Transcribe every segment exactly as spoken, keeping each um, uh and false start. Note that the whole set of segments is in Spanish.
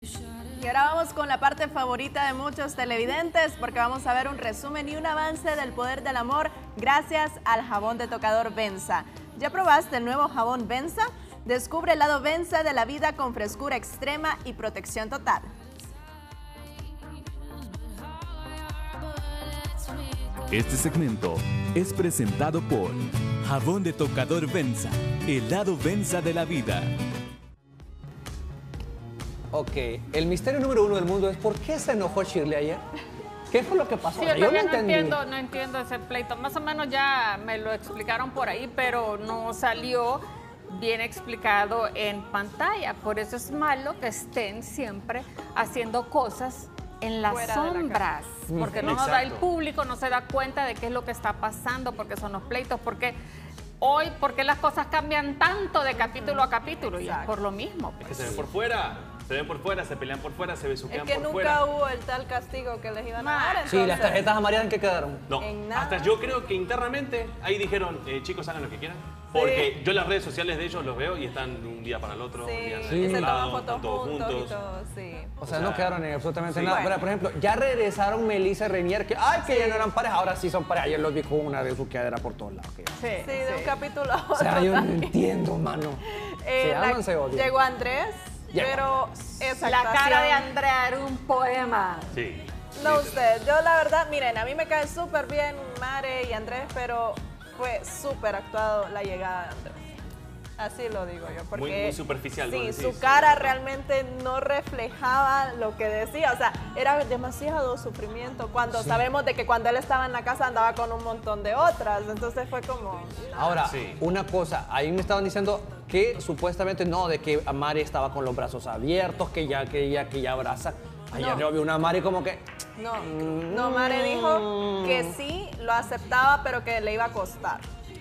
Y ahora vamos con la parte favorita de muchos televidentes porque vamos a ver un resumen y un avance del poder del amor gracias al jabón de tocador Venza. ¿Ya probaste el nuevo jabón Venza? Descubre el lado Venza de la vida con frescura extrema y protección total. Este segmento es presentado por Jabón de tocador Venza, el lado Venza de la vida. Ok, el misterio número uno del mundo es ¿por qué se enojó Shirley ayer? ¿Qué fue lo que pasó? Sí, O sea, yo yo no no entendí. entiendo, no entiendo ese pleito. Más o menos ya me lo explicaron por ahí, pero no salió bien explicado en pantalla. Por eso es malo que estén siempre haciendo cosas en las Fuera de la sombras, porque no nos da el Exacto. público, no se da cuenta de qué es lo que está pasando, porque son los pleitos, porque hoy, ¿por qué las cosas cambian tanto de capítulo a capítulo? Y es por lo mismo. Es que pues. se ven por fuera, se ven por fuera, se pelean por fuera, se Es besuquean que por nunca fuera. hubo el tal castigo que les iban a dar. Sí, las entonces- tarjetas amarillas ¿en qué quedaron? No, En nada. hasta yo creo que internamente ahí dijeron, eh, chicos, hagan lo que quieran. Porque yo las redes sociales de ellos los veo y están de un día para el otro, Sí, un día en y el se otro toman lado, fotos están todos juntos, juntos. y todo, sí. O sea, O no sea, quedaron en absolutamente sí. nada. Bueno. Pero, por ejemplo, ya regresaron Melissa y Renier, que, ay, que ya no eran pareja, ahora sí son pareja. Ayer los vi con una de su quedera por todos lados. que- Sí, Sí, de un sí. capítulo a otro. O sea, yo no también. entiendo, mano. Eh, ¿Se la- aman, se odian? Llegó Andrés, Llegó. pero esa La cara actuación- de Andrea era un poema. Sí. No literal. usted, yo la verdad, miren, a mí me cae súper bien Mare y Andrés, pero fue súper actuado la llegada de Andrés. Así lo digo yo, porque... Muy- muy superficial, Sí, vos su decís. cara realmente no reflejaba lo que decía, o sea, era demasiado sufrimiento, cuando sabemos de que cuando él estaba en la casa andaba con un montón de otras, entonces fue como... Ahora, Sí. una cosa, ahí me estaban diciendo que supuestamente no, de que Mari estaba con los brazos abiertos, que ya, que ya, que ya abraza. Ayer No. yo vi una Mari como que... No, no, Mare dijo que sí, lo aceptaba, pero que le iba a costar.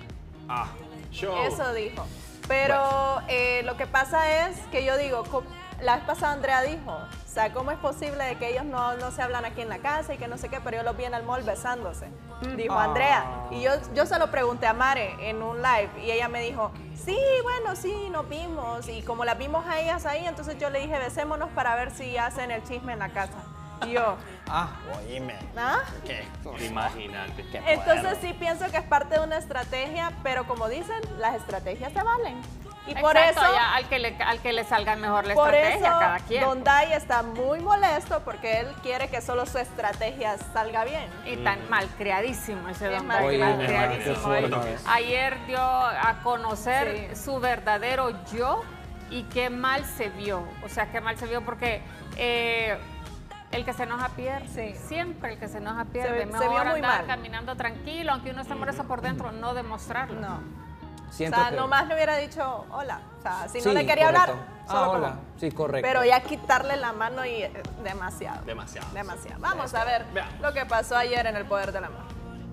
Ah, yo... Eso dijo. Pero eh, lo que pasa es que yo digo, co- la vez pasada Andrea dijo, o sea, ¿cómo es posible de que ellos no, no se hablan aquí en la casa y que no sé qué, pero yo los vi en el mall besándose? Dijo Ah. Andrea. Y yo, yo se lo pregunté a Mare en un live y ella me dijo, sí, bueno, sí, nos vimos. Y como las vimos a ellas ahí, entonces yo le dije, besémonos para ver si hacen el chisme en la casa. Y yo, Ah, oíme. ¿ah? ¿Qué? Imagínate. Qué Entonces fuerte. sí pienso que es parte de una estrategia, pero como dicen, las estrategias se valen. Y por Exacto, eso, ya al que le, al que le salga mejor la por estrategia, eso cada quien. Don Dai está muy molesto porque él quiere que solo su estrategia salga bien. Y tan malcriadísimo ese Es don mal- Dai, Oye, malcriadísimo. qué Él fuerte. ayer dio a conocer Sí. su verdadero yo y qué mal se vio. O sea, qué mal se vio porque eh, el que se enoja pierde. Sí. Siempre el que se enoja pierde. ve- se Mejor vio muy andar mal. caminando tranquilo, aunque uno esté molesto por dentro, no demostrarlo. No. O Siento sea, que- nomás le hubiera dicho hola. O sea, si no Sí, le quería correcto. hablar, Ah, solo como- hola. Sí, correcto. Pero ya quitarle la mano y eh, demasiado. Demasiado. Demasiado. Vamos a ver Veamos. lo que pasó ayer en el Poder del Amor.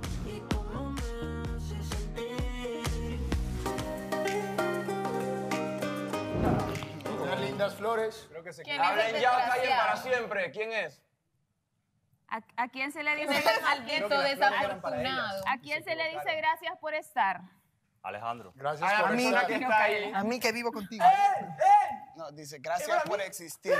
Unas lindas flores. Creo que se ¿Quién es el desgraciado? siempre. ¿Quién es? ¿A, a quién se le dice Creo al que nieto las flores eran para desafortunado? ellas. ¿A quién se le dice gracias por estar? Alejandro. Gracias A por mí, estar. que está ahí. A mí que vivo contigo. No, dice, gracias por existir.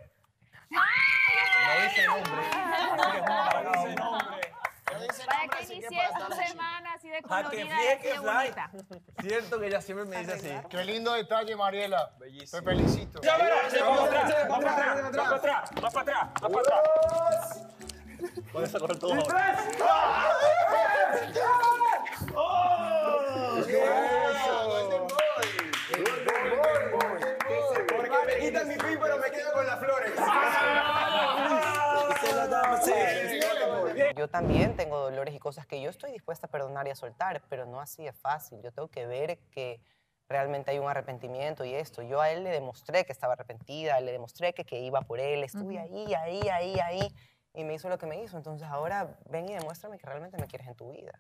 No dice nombre. Así que es uno para cada uno. No dice Para nombre, que así inicie para su estar semana así de Para que colorida y así de fieques, ay. bonita. Cierto que ella siempre me dice así. Qué lindo detalle, Mariela. Bellísimo. Te felicito. Ya verás, va para atrás, va para atrás, va para atrás, va para atrás, va para atrás. Puedes correr todo ahora. Porque me quitan mi pin, pero me quedo con las flores. Yo también tengo dolores y cosas que yo estoy dispuesta a perdonar y a soltar, pero no así de fácil. Yo tengo que ver que realmente hay un arrepentimiento y esto. Yo a él le demostré que estaba arrepentida, le demostré que, que iba por él, estuve ahí, ahí, ahí, ahí, y me hizo lo que me hizo. Entonces ahora ven y demuéstrame que realmente me quieres en tu vida.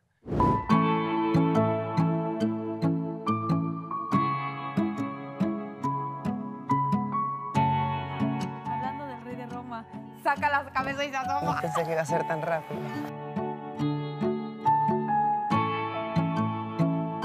Hablando del rey de Roma, saca la cabeza y se No asoma. pensé que iba a ser tan rápido.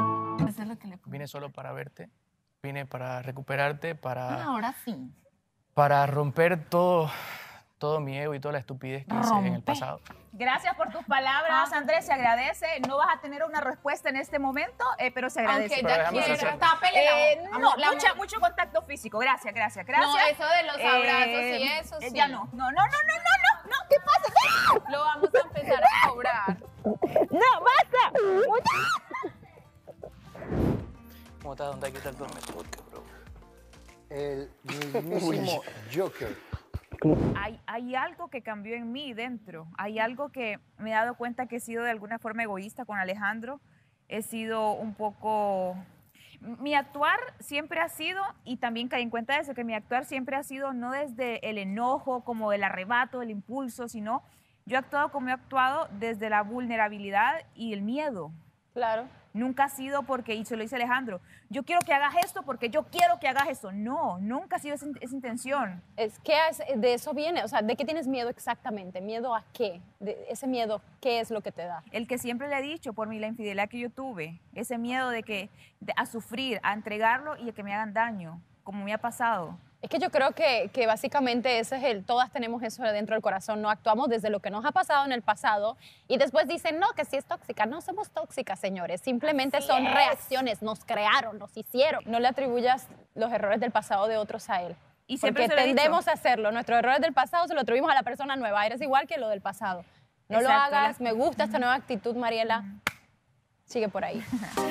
Eso es lo que le Vine solo para verte, vine para recuperarte, para... Ahora sí. Para romper todo, todo mi ego y toda la estupidez que hice en el Rompe. pasado. Gracias por tus palabras, Andrés, se agradece. No vas a tener una respuesta en este momento, eh, pero se agradece. Aunque ya quiera. Tápele Eh, la- no, la- mucha- mucho contacto físico. Gracias, gracias, gracias. No, eso de los abrazos y Eh, eso, eh, sí. Ya no. No, no, no, no, no, no, no. ¿Qué pasa? Lo vamos a empezar a cobrar. No, basta. ¿Cómo estás? ¿Dónde hay que estar todo el podcast, bro? El mismísimo Joker. Hay, hay algo que cambió en mí dentro. Hay algo que me he dado cuenta que he sido de alguna forma egoísta con Alejandro. He sido un poco... Mi actuar siempre ha sido, y también caí en cuenta de eso, que mi actuar siempre ha sido no desde el enojo, como el arrebato, el impulso, sino yo he actuado como he actuado desde la vulnerabilidad y el miedo. Claro. Nunca ha sido porque, y se lo dice Alejandro, yo quiero que hagas esto porque yo quiero que hagas eso. No, nunca ha sido esa, esa intención. Es que es- de eso viene, o sea, ¿de qué tienes miedo exactamente? ¿Miedo a qué? De ese miedo, ¿qué es lo que te da? El que siempre le he dicho por mi, la infidelidad que yo tuve, ese miedo de que de- a sufrir, a entregarlo y a que me hagan daño, como me ha pasado. Es que yo creo que, que básicamente ese es el, todas tenemos eso dentro del corazón, no actuamos desde lo que nos ha pasado en el pasado y después dicen, no, que sí es tóxica. No somos tóxicas, señores, simplemente Así son es. reacciones, nos crearon, nos hicieron. No le atribuyas los errores del pasado de otros a él. Y siempre porque se lo he dicho. tendemos a hacerlo, nuestros errores del pasado se lo atribuimos a la persona nueva, eres igual que lo del pasado. No lo Exacto, hagas, la- me gusta esta nueva actitud, Mariela, sigue por ahí.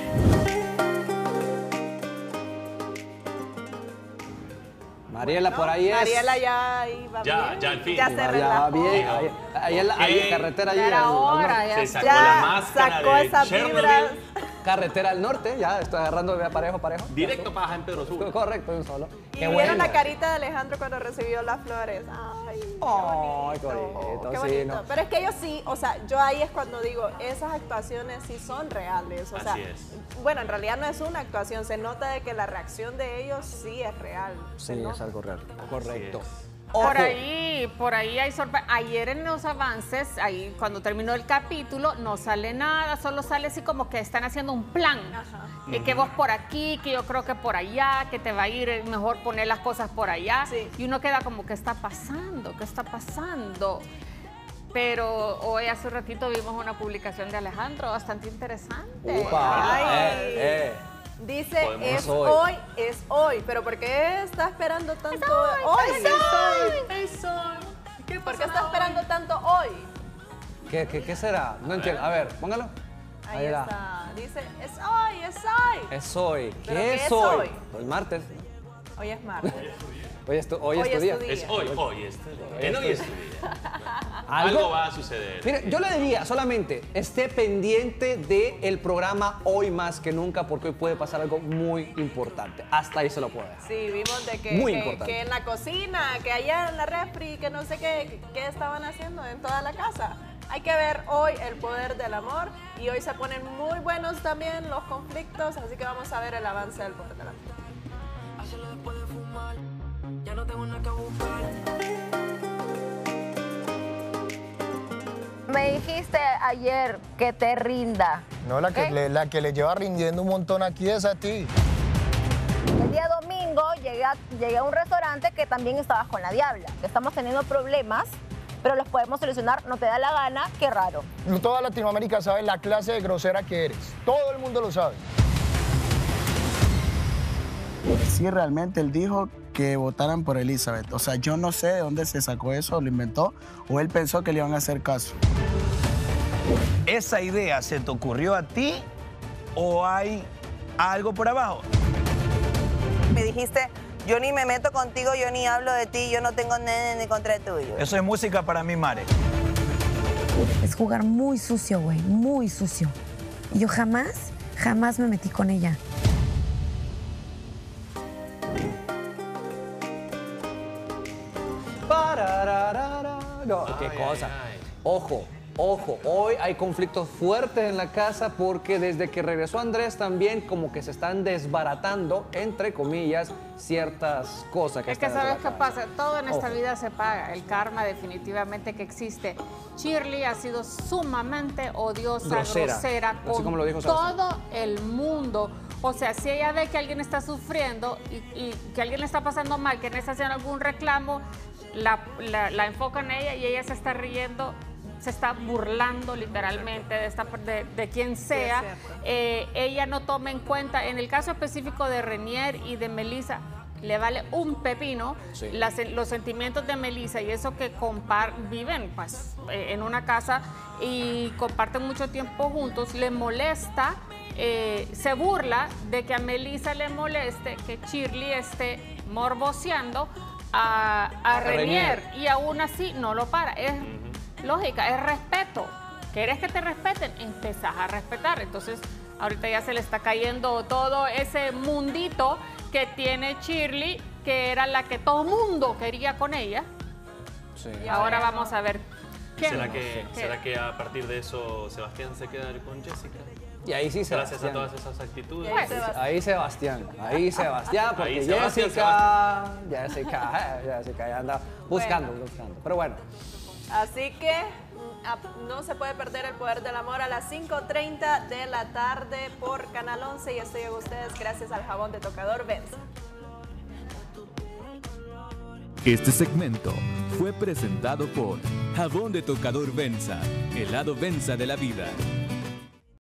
Mariela, por ahí es. Mariela ya iba Ya, bien. ya, al fin. Ya se Ya va relajó. bien. Ahí, ahí en la ahí en Ok. carretera allí. Ya era al- al hora, norte. ya Se sacó ya la máscara sacó de esas Chernobyl. vibras. Carretera al norte, ya estoy agarrando vea, parejo, parejo. Directo para San Pedro Sur. Correcto, un solo. Y Qué vieron bueno. la carita de Alejandro cuando recibió las flores. Ay, qué Ay, qué bonito. bonito, Qué sí, bonito. no. Pero es que ellos sí, o sea, yo ahí es cuando digo, esas actuaciones sí son reales. O sea, Así es. bueno, en realidad no es una actuación, se nota de que la reacción de ellos sí es real. Sí, es algo real. Correcto. Por ahí, por ahí hay sorpresa. Ayer en los avances, ahí cuando terminó el capítulo, no sale nada, solo sale así como que están haciendo un plan. Y que vos por aquí, que yo creo que por allá, que te va a ir mejor poner las cosas por allá. Sí. Y uno queda como, ¿qué está pasando? ¿Qué está pasando? Pero hoy hace un ratito vimos una publicación de Alejandro bastante interesante. Upa. Ay. Eh, eh. Dice, Podemos- es es hoy. hoy. es hoy. Pero ¿por qué está esperando tanto hoy? es hoy, es hoy. ¿Qué ¿Por qué pasará está hoy? esperando tanto hoy? ¿Qué, qué, qué será? No entiendo. A ver, póngalo. Ahí va. está. Dice, es hoy, es hoy. Es hoy. ¿Pero ¿Qué qué es es hoy? hoy? El martes. Hoy es martes. Hoy es tu, hoy Hoy es tu es día. tu día. Es hoy, hoy es tu día. En hoy es tu día. Algo va a suceder. Mire, yo le diría solamente, esté pendiente del programa hoy más que nunca porque hoy puede pasar algo muy importante. Hasta ahí se lo puedo dejar. Sí, vimos de que, Muy que- importante. que en la cocina, que allá en la refri, que no sé qué, qué estaban haciendo en toda la casa. Hay que ver hoy el poder del amor y hoy se ponen muy buenos también los conflictos, así que vamos a ver el avance del poder del amor. Me dijiste ayer que te rinda. No, la que, ¿Ok? le, la que le lleva rindiendo un montón aquí es a ti. El día domingo llegué a, llegué a un restaurante que también estabas con la diabla. Que estamos teniendo problemas, pero los podemos solucionar. No te da la gana, qué raro. Toda Latinoamérica sabe la clase de grosera que eres. Todo el mundo lo sabe. Sí, realmente él dijo que votaran por Elizabeth. O sea, yo no sé de dónde se sacó eso, lo inventó, o él pensó que le iban a hacer caso. ¿Esa idea se te ocurrió a ti o hay algo por abajo? Me dijiste, yo ni me meto contigo, yo ni hablo de ti, yo no tengo nene ni contra tuyo. Eso es música para mí, Mare. Es jugar muy sucio, güey, muy sucio. Y yo jamás, jamás me metí con ella. Parararara. No, qué cosa. Ojo, ojo, hoy hay conflictos fuertes en la casa porque desde que regresó Andrés también como que se están desbaratando, entre comillas, ciertas cosas que Es que están sabes qué dentro de la pasa, todo en esta Ojo. vida se paga, el karma definitivamente que existe. Shirley ha sido sumamente odiosa, Grosera, grosera, así con como lo dijo Sebastián. todo el mundo. O sea, si ella ve que alguien está sufriendo y, y que alguien le está pasando mal, que le está haciendo algún reclamo, la, la, la enfoca en ella y ella se está riendo, se está burlando literalmente de, esta, de, de quien sea. Sí, eh, ella no toma en cuenta, en el caso específico de Renier y de Melissa, le vale un pepino Sí. las, los sentimientos de Melissa y eso que compar, viven pues, eh, en una casa y comparten mucho tiempo juntos, le molesta, eh, se burla de que a Melissa le moleste que Shirley esté morboseando a, a A Renier Renier. y aún así no lo para. Es lógica, es respeto. ¿Quieres que te respeten? Empezás a respetar. Entonces, ahorita ya se le está cayendo todo ese mundito que tiene Shirley, que era la que todo mundo quería con ella. Sí. Y ahora vamos a ver qué. ¿Será que, qué- ¿Será que a partir de eso Sebastián se queda con Jessica? Y ahí sí Gracias Sebastián. a todas esas actitudes. Ahí, ahí Sebastián, ahí Sebastián, porque Ahí Sebastián, Jessica, Jessica, eh, Jessica ya anda buscando, buscando. Pero bueno, Así que mm, ap- no se puede perder el poder del amor a las cinco treinta de la tarde por Canal once y estoy con ustedes gracias al jabón de tocador Benza. Este segmento fue presentado por Jabón de Tocador Benza, el lado Benza de la vida.